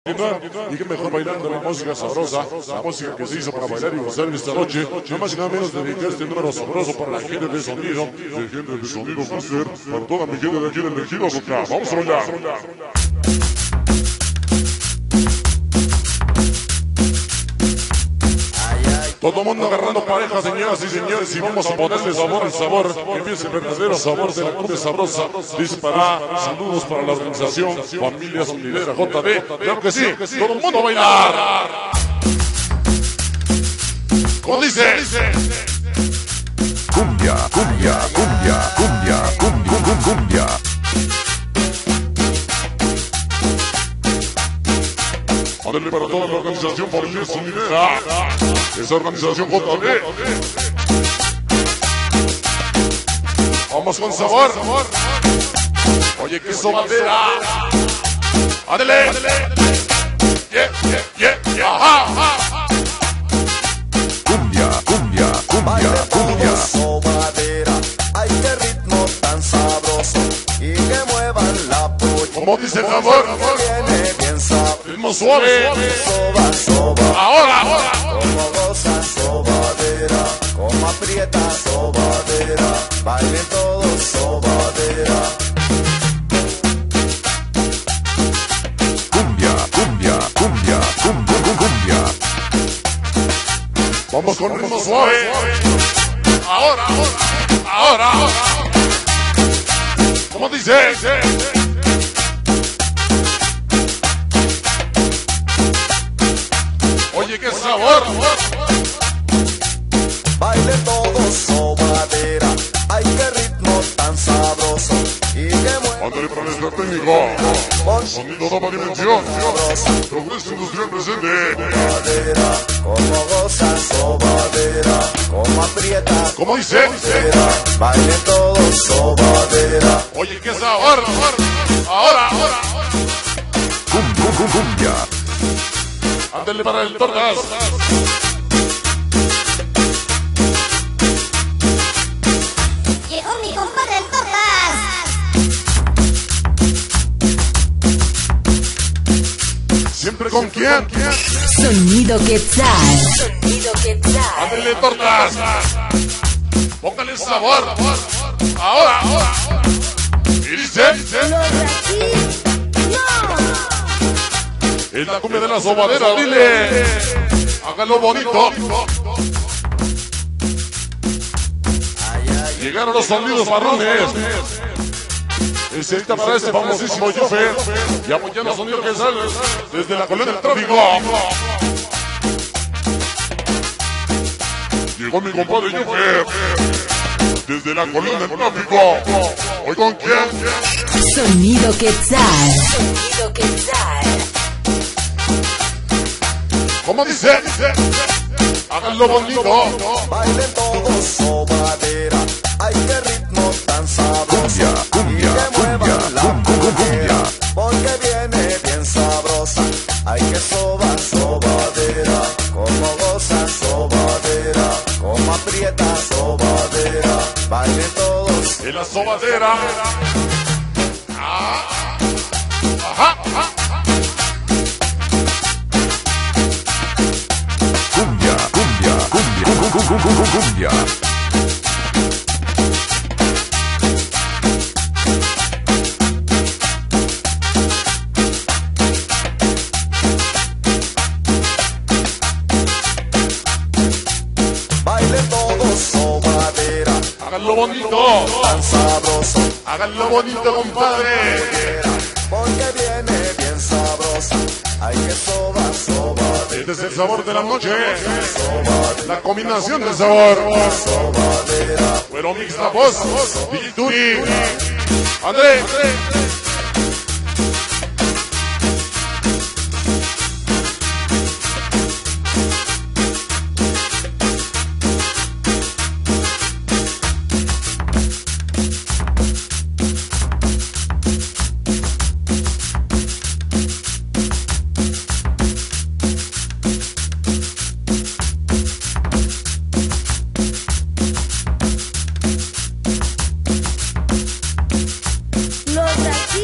Y que mejor bailando la música sabrosa, la música que se hizo para bailar y gozar esta noche. Nada más y nada menos dedicar este número sabroso para la gente de sonido, Master, para toda mi gente de aquí del Ejido Boca. Vamos a bailar. Todo mundo agarrando parejas, señoras y señores, y vamos a ponerle sabor al sabor. Empieza el verdadero sabor de la cumbia sabrosa. Dispara, saludos para la organización Familia Sonidera JB. Claro que sí, todo el mundo a bailar. ¿Cómo dice? Cumbia, cumbia, cumbia, cumbia, cumbia, cumbia. Ándale para toda la organización Familia Sonidera. Esa organización JB. Vamos con sabor. Oye, qué sobadera. Ándale. Ajá. Cumbia, cumbia, cumbia, cumbia. Sobadera, ay qué ritmo tan sabroso y que muevan la polla. Como dice el sabor. Viene bien sabroso. Ritmo suave. Soba, soba. Ahora. Como goza sobadera, como aprieta sobadera, bailen todos sobadera. Cumbia, cumbia, cumbia, cumbia, cumbia. Vamos con ritmo suave. Ahora. ¿Cómo dice? Oye, qué sabor. Baile todo sobadera, ay qué ritmo tan sabroso y que mueve. Ándale para nuestra técnica. Sonido daba dimensión. Progreso industrial presente. Sobadera, como goza sobadera, como aprieta. ¿Cómo dice? Sobadera, baile todo sobadera. Oye, qué sabor. Ahora. Cumbia, cumbia. Ándale para el tortas. Llegó mi compadre el Tortas. ¿Siempre con quién? Sonido Quetzal. Sonido Quetzal. Ándale tortas. Póngale sabor. Ahora. Y dice. Los de aquí, no. Es la cumbia de la sobadera, dile. Hágalo bonito. Llegaron los sonidos marrones. Necesita para este famosísimo Yufe. Y apoyando los sonidos que salen desde la colonia del tráfico. Llegó mi compadre Yufe. Desde la colonia del tráfico. ¿Hoy con quién? Sonido Quetzal. Sonido Quetzal. ¿Cómo dice? Háganlo bonito. Baile todo sobadera, ay qué ritmo tan sabroso Cumbia, y que cumbia, muevan la cumbia, pollera, porque viene bien sabrosa, ay que sobadera, como goza sobadera, como aprieta sobadera, baile todos. En la sobadera. Ajá. cumbia, cumbia, cumbia, cumbia. Baile todo sobadera, Háganlo bonito. tan sabroso. Háganlo bonito, compadre. Porque viene bien sabrosa, hay que sobadera, Este es el sabor de la noche. La combinación del sabor. sobadera. Pero mix la voz. Digituri. André. Los de aquí,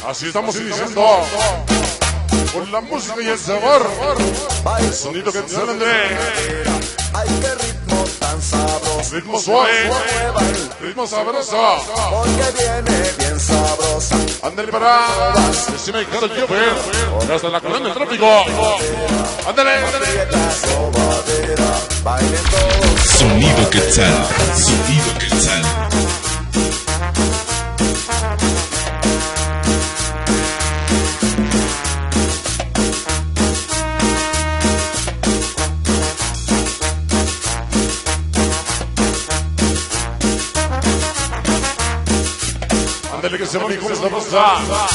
Así estamos iniciando con la música y el sabor. El sonido que sale André. Ay, qué ritmo tan sabroso. Ritmo suave, ritmo sabroso. Porque viene bien sabrosa. Ándale para encima de cada el Jover. Hasta la colonia del trópico. Ándale, ándale. Sobadera, bailen todos. Sonido Quetzal, sonido Quetzal. Ándale que se va mi con esta rosa.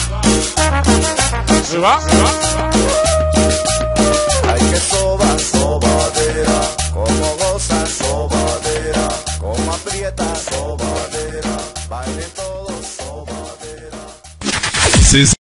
Se va, se va. Ay, que sobadera, como goza sobadera, como aprieta sobadera, bailen todos sobadera.